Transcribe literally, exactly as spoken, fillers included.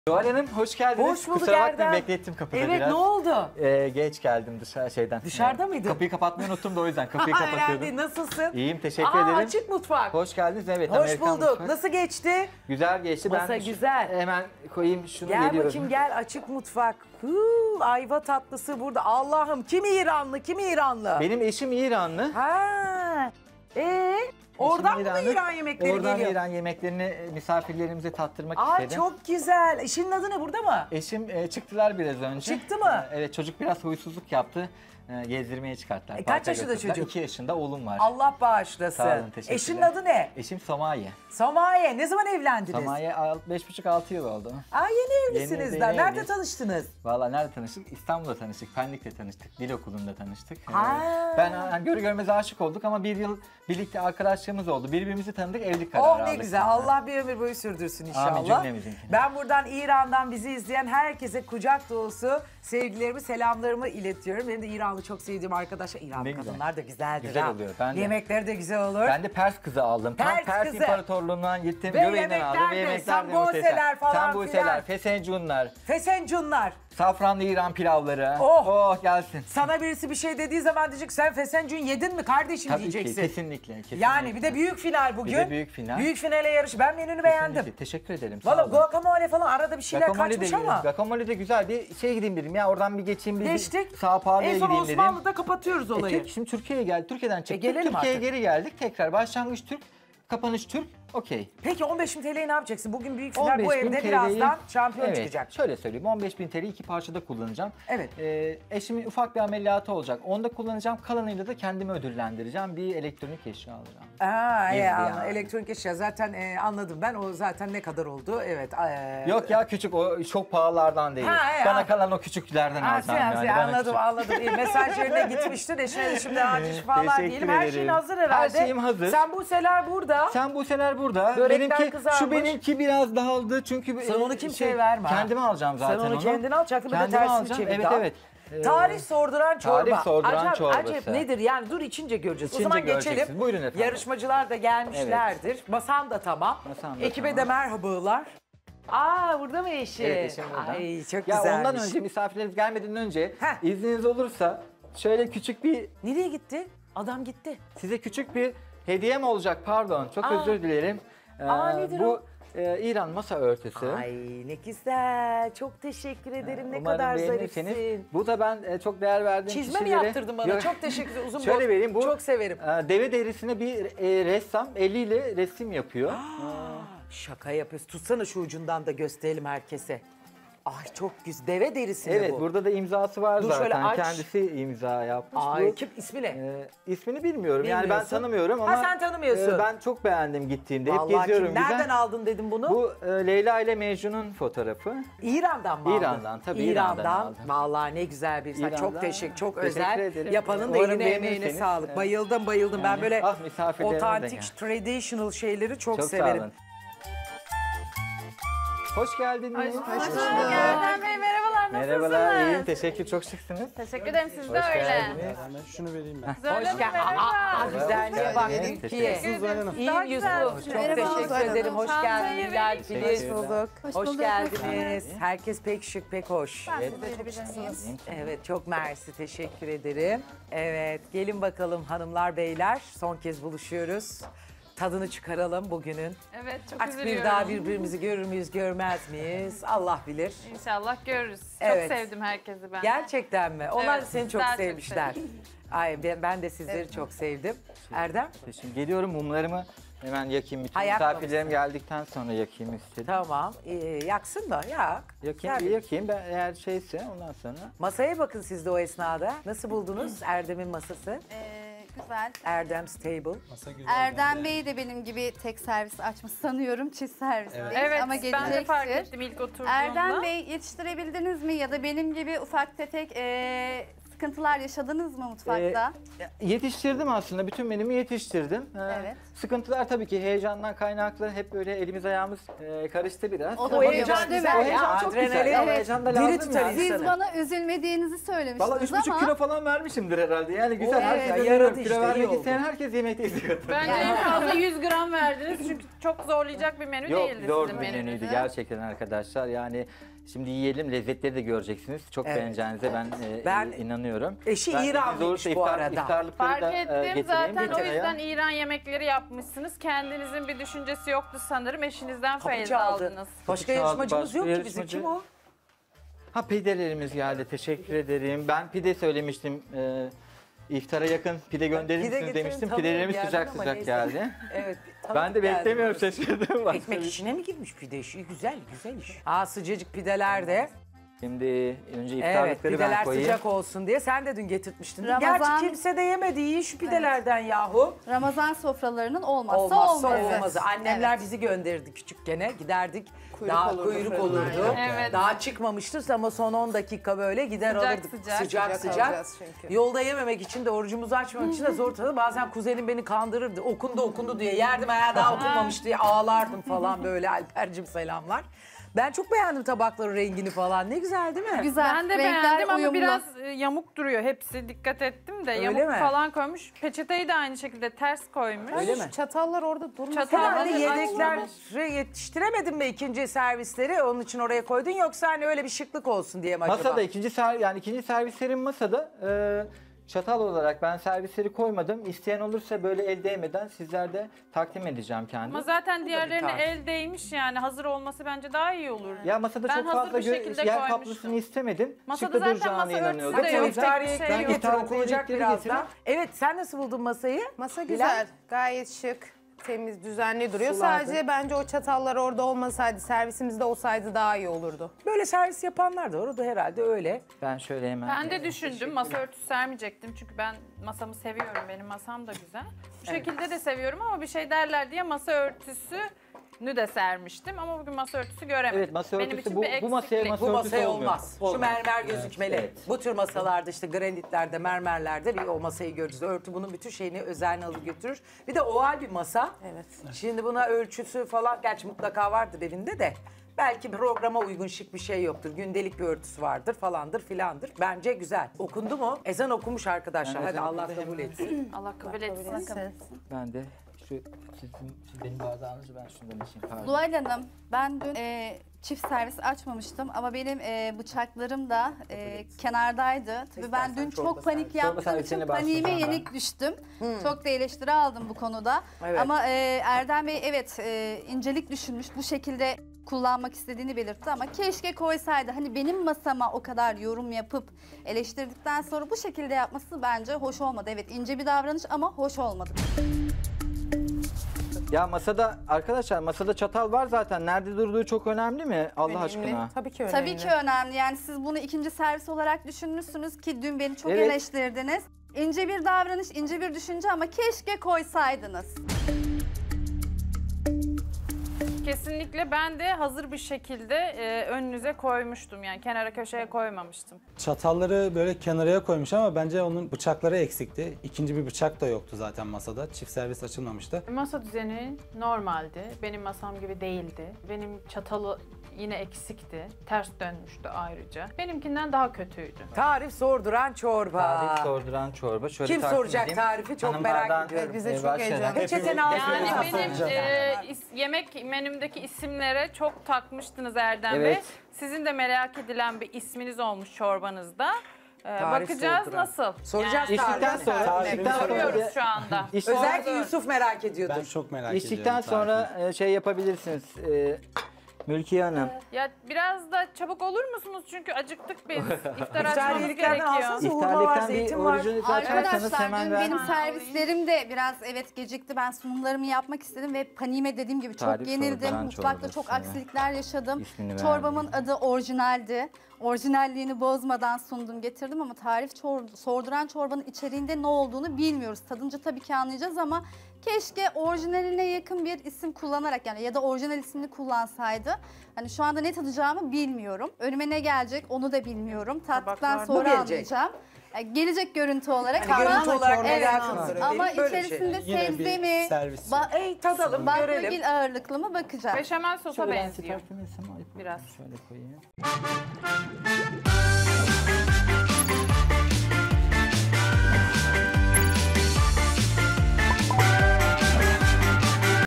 Zuhal Hanım hoş geldiniz. Hoş bulduk Kusura bakmayın Erdem. beklettim kapıda evet, biraz. Evet ne oldu? Ee, geç geldim dışarı şeyden. Dışarıda ee, mıydın? Kapıyı kapatmayı unuttum da o yüzden kapıyı kapatıyordum. Önemli, nasılsın? İyiyim teşekkür Aa, ederim. Açık mutfak. Hoş geldiniz evet. Hoş Amerikan bulduk. mutfak. Nasıl geçti? Güzel geçti. Masa ben şu- güzel. Hemen koyayım şunu Gel geliyorum. bakayım gel açık mutfak. Huu, ayva tatlısı burada. Allah'ım kim İranlı kim İranlı? Benim eşim İranlı. Ha. Ee, oradan mı İranlı. İran yemekleri Oradan geliyor? İran yemeklerini e, misafirlerimize tattırmak Aa istedim. çok güzel. Eşinin adı ne burada mı? Eşim e, çıktılar biraz önce. Çıktı mı? E, evet çocuk biraz huysuzluk yaptı. E, gezdirmeye çıkarttılar. E, kaç parka yaşında götürdüler. çocuk? İki yaşında oğlum var. Allah bağışlasın. Sağ olun, teşekkürler. Eşinin adı ne? Eşim Somaye. Samaye. Ne zaman evlendiniz? Somaye beş buçuk altı yıl oldu. Aa yeni evlisiniz Yeni- daha. yeni Nerede evliyiz. tanıştınız? Valla nerede tanıştık? İstanbul'da tanıştık, Pendik'te tanıştık, dil okulunda tanıştık. Ee, Ha. Ben yani görü görmez aşık olduk ama bir yıl birlikte arkadaşlığımız oldu. Birbirimizi tanıdık, evlilik kararı Oh aldık. ne güzel. Allah bir ömür boyu sürdürsün inşallah. Amin, cümlemizinkini. Ben buradan İran'dan bizi izleyen herkese kucak dolusu sevgilerimi, selamlarımı iletiyorum. Benim de İranlı çok sevdiğim arkadaşlar. İranlı Ne güzel. kadınlar da güzeldir Güzel ha. oluyor, ben de. Yemekleri de güzel olur. Ben de Pers kızı aldım. Tam Pers Pers, kızı. İmparatorluğundan gittim, Ve göbeğinden aldım. yemeklerde Yemekler de sambuseler muhteşem. falan Sambuseler, filan. fesencunlar, Fesencunlar. safranlı İran pilavları. Oh. Oh gelsin. Sana birisi bir şey dediği zaman diyecek sen fesencun yedin mi kardeşim Tabii ki, diyeceksin. kesinlikle, kesinlikle. Yani bir de büyük final bugün. Bir de büyük final. Büyük finale yarış. Ben menünü beğendim. Kesinlikle, teşekkür ederim. sağ Valla olun. guacamole falan arada bir şeyler Guacamole kaçmış de, ama. Guacamole de güzel. Bir şey gideyim dedim ya oradan bir geçeyim bir, Geçtik. bir Sao Paulo'ya En son gideyim dedim. Osmanlı'da kapatıyoruz E, olayı. Türk, şimdi Türkiye'ye geldik. Türkiye'den çıktık. gelelim Türkiye'ye artık. geri geldik. Tekrar başlangıç Türk, kapanış Türk. Okey. Peki on beş bin T L'yi ne yapacaksın? Bugün büyük final on beş bu bin evde T L'yi birazdan şampiyon evet, çıkacak. Şöyle söyleyeyim. on beş bin T L'yi iki parçada kullanacağım. Evet. Ee, eşimin ufak bir ameliyatı olacak. Onda kullanacağım. Kalanıyla da kendimi ödüllendireceğim. Bir elektronik eşya alacağım. Aa, Gizli e, yani. anla- elektronik eşya zaten e, anladım ben. O zaten ne kadar oldu? Evet. E, Yok ya küçük o çok pahalılardan değil. Ha, e, Bana ha. kalan o küçüklerden Ha, alacağım. sen- yani. sen- Bana anladım küçük. anladım. İyi, mesaj yerine gitmiştin. Eşine de şimdi acil şifalar Teşekkür diyelim. Her şeyin ederim. hazır herhalde. Her şeyim hazır. Sen bu seler burada. Sen bu seneler burada. Börekler benimki, kızarmış. şu benimki biraz dağıldı çünkü... Sen e, onu kimseye verme ha. Kendime alacağım zaten Sen onu kendine al, çaktın bir de Kendime tersini alacağım. çevir Evet daha. evet. Ee, Tarih sorduran çorba. tarih sorduran acayip, çorbası. acayip nedir yani dur içince göreceğiz. İçince o zaman geçelim. göreceksiniz. Buyurun efendim. Yarışmacılar da gelmişlerdir. Masan da tamam. Masam da Ekibe tamam. de merhabalar. Aa burada mı eşi? Evet eşim burada. Ay çok ya güzelmiş. ondan önce misafirlerimiz gelmeden önce Heh. izniniz olursa şöyle küçük bir Nereye gitti? Adam gitti. size küçük bir hediyem olacak pardon çok Aa. özür dilerim. Ee, Aa, nedir bu o? e, İran masa örtüsü. Ay ne güzel. Çok teşekkür ederim. Ne Umarım kadar beğenirsiniz. zarifsin. Bu da ben e, çok değer verdiğim Çizme mi kişilere... yaptırdın bana? Yok. Çok teşekkür ederim. Uzun Şöyle boy- vereyim bu. Çok severim. e, deve derisine bir e, ressam eliyle resim yapıyor. Şaka yapıyorsun. Tutsana şu ucundan da gösterelim herkese. Ay çok güzel. Deve derisi mi Evet bu? burada da imzası var Dur, şöyle zaten. aç. Kendisi imza yapmış. Ay Bu, kim ismi ne? e, ismini bilmiyorum. Yani ben Bilmiyorsun. tanımıyorum Ha, ama sen tanımıyorsun. e, ben çok beğendim gittiğimde. Hep Vallahi geziyorum kim? Nereden güzel. aldın dedim bunu? Bu e, Leyla ile Mecnun'un fotoğrafı. İran'dan mı aldın? İran'dan, tabii İran'dan aldım. Vallahi ne güzel bir saat. Çok İran'dan. teşekkür, çok Teşekkür özel. ederim. Yapanın da Umarım eline emeğine beğenirsiniz. sağlık. Evet. Bayıldım bayıldım. Ben Yani, böyle ah, misafirlerime de otantik, gel. traditional şeyleri çok, Çok severim. sağ olun. Hoş geldiniz. Hoş bulduk Erdem Bey, merhabalar, nasılsınız? Merhabalar, iyiyim. Teşekkür, çok şıksınız. Teşekkür ederim, siz de Hoş öyle. geldiniz. Hemen şunu vereyim ben. Güzel Hoş olun, geldin. merhaba. Aa, güzelliğe bak geldiniz. Ülkiye. Teşekkür ederim. İyiyim Daha güzel. Yusuf. Çok Merhaba. teşekkür ederim. Hoş Çantayı geldin vereyim. Hilal Hoş Filiz. bulduk. Hoş geldiniz. Herkes pek şık, pek hoş. Ben siz de çok şıksınız. Evet çok mersi teşekkür ederim. Evet gelin bakalım hanımlar beyler son kez buluşuyoruz. Tadını çıkaralım bugünün. Evet, çok Artık üzülüyorum. bir daha birbirimizi görür müyüz görmez miyiz Allah bilir. İnşallah görürüz. Evet. Çok sevdim herkesi ben. Gerçekten mi? Onlar Evet, seni çok daha çok sevmişler. Ay ben, ben de sizleri Evet. çok sevdim. Erdem? Şimdi geliyorum mumlarımı hemen yakayım. Bütün Ha, yakmamışsın. misafirlerim geldikten sonra yakayım istedim. Tamam. Ee, yaksın da yak. Yakayım, Tabii. yakayım. Ben eğer şeyse ondan sonra. Masaya bakın siz de o esnada. Nasıl buldunuz Erdem'in masası? Ee, güzel. Erdem's Table. Masa güzel. Erdem Bey de benim gibi tek servis açmış sanıyorum. Çift servis değil Evet, ama ben de gelecektir. fark ettim ilk oturduğumda. Erdem Bey yetiştirebildiniz mi ya da benim gibi ufak tefek e, sıkıntılar yaşadınız mı mutfakta? Ee, yetiştirdim aslında. Bütün menümü yetiştirdim. Ee, Evet. Sıkıntılar tabii ki heyecandan kaynaklı. Hep böyle elimiz ayağımız e, karıştı biraz. O da O oluyor, heyecan değil mi? güzel O ya. heyecan çok güzel. Adrenalin. Ama Evet. heyecan da Diri lazım tutar yani. insanı. Siz bana üzülmediğinizi söylemiştiniz Valla üç buçuk ama kilo falan vermişimdir herhalde. Yani güzel. O herkes evet, kilo yaradı işte, iyi vermek oldu. isteyen herkes yemekte istiyor. Bence en fazla yüz gram verdiniz çünkü çok zorlayacak bir menü Yok değildi zor bir sizin menüydü menünüz. gerçekten arkadaşlar. Yani şimdi yiyelim, lezzetleri de göreceksiniz. Çok Evet. beğeneceğinize ben, e, Ben- inanıyorum. Eşi Ben İranlıymış olursa bu iftar- arada. iftarlıkları Fark da, e, ettim getireyim, zaten o getireyim. yüzden İran yemekleri yapmışsınız. Kendinizin bir düşüncesi yoktu sanırım. Eşinizden Kapı feyiz çaldı. aldınız. Başka Kapı çaldı, yarışmacımız başka yok ki bizim. yarışmacı. Kim o? Ha pidelerimiz geldi. Teşekkür ederim. Ben pide söylemiştim. E, iftara yakın pide gönderir Pide misiniz getirin, demiştim. tabii, Pidelerimiz geldim sıcak ama sıcak neyse. geldi. Evet. Ben de geldi. beklemiyorum, şaşırdım. Bak. Ekmek işine mi girmiş pide işi? Güzel, güzel iş. Aa sıcacık pideler de. Şimdi önce Evet, iftarlıkları pideler ben koyayım. sıcak olsun diye. Sen de dün getirtmiştin. Ramazan- Gerçi kimse de yemedi. İyi şu pidelerden yahu. Ramazan sofralarının olmazsa, Olmazsa olmazı. olmazı. Annemler Evet. bizi gönderirdi küçükkene. Giderdik. Kuyruk daha olurdu kuyruk fırında. olurdu. Evet. Daha çıkmamıştı ama son on dakika böyle gider Sıcak alırdık. sıcak. Sıcak Sıcak sıcak. alacağız çünkü. Yolda yememek için de orucumuzu açmamak için de zor tadı. Bazen kuzenim beni kandırırdı. Okundu okundu diye. Yerdim ayağı daha okunmamış diye ağlardım falan böyle. Alper'cim selamlar. Ben çok beğendim tabakların rengini falan. Ne güzel değil mi? Güzel. Ben de renkler beğendim ama uyumlu. biraz e, yamuk duruyor hepsi. Dikkat ettim de Öyle yamuk mi? falan koymuş. Peçeteyi de aynı şekilde ters koymuş. Öyle mi? Çatallar orada durmuş. Çatal- Herhalde Tabii, yedekleri yetiştiremedin mi ikinci servisleri? Onun için oraya koydun yoksa hani öyle bir şıklık olsun diye mi acaba? Masada ikinci ser yani ikinci servislerim masada. Ee, çatal olarak ben servisleri koymadım. İsteyen olursa böyle el değmeden sizler de takdim edeceğim kendim. Ama zaten diğerlerine tarz. el değmiş yani hazır olması bence daha iyi olur. Ya masada Ben çok hazır fazla bir gö- şekilde yer koymuştum. kaplısını istemedim. Masada Şıkta zaten duracağına masa örtüsü inanıyordum. de Hadi yok. o iftariye Tek bir şey ekmeği yok. getir İftariye okunacak ekmekleri birazdan. getirin. Evet sen nasıl buldun masayı? Masa Bilal? güzel. Gayet şık. Temiz, düzenli duruyor. Sularda. Sadece bence o çatallar orada olmasaydı, servisimizde olsaydı daha iyi olurdu. Böyle servis yapanlar da orada herhalde öyle. Ben şöyle hemen. Ben de düşündüm masa örtüsü sermeyecektim çünkü ben masamı seviyorum. Benim masam da güzel. Bu şekilde de seviyorum ama bir şey derler diye masa örtüsünü de sermiştim ama bugün masa örtüsü göremedim. Evet, masa Benim örtüsü için bu- bir bu masaya eksiklik. masa Bu örtüsü masaya olmuyor. olmaz. Şu Olmaz. mermer gözükmeli. Evet. Bu tür masalarda işte granitlerde, mermerlerde bir o masayı göreceğiz. Örtü bunun bütün şeyini özelliğini alır götürür. Bir de oval bir masa. Evet. Şimdi buna ölçüsü falan gerçi mutlaka vardır evinde de. Belki programa uygun şık bir şey yoktur. Gündelik bir örtüsü vardır falandır filandır. Bence güzel. Okundu mu? Ezan okumuş arkadaşlar. Yani Hadi ezan Allah okundu, kabul hemen. etsin. Allah kabul etsin. Ben de şu sizin, siz benim bardağınızı ben şundan içeyim. Pardon. Zuhal Hanım, ben dün e, çift servis açmamıştım ama benim e, bıçaklarım da e, kenardaydı. Tabii ben İstersen dün çorba çok panik servisi. Çorba yaptığım servisine için paniğime başlayacağım ben. yenik düştüm. Çok da eleştiri aldım bu konuda. Evet. Ama e, Erdem Bey evet e, incelik düşünmüş. Bu şekilde kullanmak istediğini belirtti ama keşke koysaydı. Hani benim masama o kadar yorum yapıp eleştirdikten sonra bu şekilde yapması bence hoş olmadı. Evet ince bir davranış ama hoş olmadı. Ya masada arkadaşlar masada çatal var zaten. Nerede durduğu çok önemli mi? Allah Önemli. aşkına. Tabii ki önemli. Tabii ki önemli. Yani siz bunu ikinci servis olarak düşünmüşsünüz ki dün beni çok Evet. eleştirdiniz. İnce bir davranış, ince bir düşünce ama keşke koysaydınız. Kesinlikle ben de hazır bir şekilde e, önünüze koymuştum yani kenara köşeye koymamıştım. Çatalları böyle kenaraya koymuş ama bence onun bıçakları eksikti. İkinci bir bıçak da yoktu zaten masada. Çift servis açılmamıştı. Masa düzeni normaldi. Benim masam gibi değildi. Benim çatalı yine eksikti. Ters dönmüştü ayrıca. Benimkinden daha kötüydü. Tarif sorduran çorba. Tarif sorduran çorba. Şöyle Kim takdim soracak edeyim. tarifi? Çok Hanımlardan, merak ediyorum. Evet, bize e, çok başlayarak. heyecanlı. Peçeteni al. Yani Hepimiz benim soracağız. e, is- yemek menümdeki isimlere çok takmıştınız Erdem Bey. Evet. Sizin de merak edilen bir isminiz olmuş çorbanızda. E, Tarif bakacağız sorduran. nasıl? Soracağız Yani, İçtikten tarifi. sonra, Tarifini içtikten sonra, soruyoruz şu anda. İçtikten- Özellikle Yusuf merak ediyordur. Ben çok merak içtikten ediyorum. sonra e, şey yapabilirsiniz. E, Mülkiye Hanım. Ya biraz da çabuk olur musunuz? Çünkü acıktık biz. İftar İftar açmamız yediklerden gerekiyor. alsanız hurma var, İftarlıktan bir zeytin var. orucunuzu açarsanız Arkadaşlar hemen dün ver. benim servislerim de biraz evet gecikti. Ben sunumlarımı yapmak istedim ve paniğime dediğim gibi çok Tarif yenildim. sorduran Mutfakta çorbası. çok aksilikler yaşadım. İsmini Çorbamın verdim. adı orijinaldi. Orijinalliğini bozmadan sundum getirdim ama tarif çor- sorduran çorbanın içeriğinde ne olduğunu bilmiyoruz. Tadınca tabii ki anlayacağız ama keşke orijinaline yakın bir isim kullanarak yani ya da orijinal ismini kullansaydı. Hani şu anda ne tadacağımı bilmiyorum. Önüme ne gelecek onu da bilmiyorum. Tattıktan Tabaklar- Bu sonra gelecek. anlayacağım. e, gelecek görüntü olarak Hani ama, görüntü olarak evet, merakımdır. ama Öyle böyle içerisinde Yine sebze bir mi, servis. ba- Ey tadalım görelim. baklagil ağırlıklı mı bakacağız. Beşamel sosa Şöyle ben benziyor. siparişimi Biraz. Şöyle koyayım.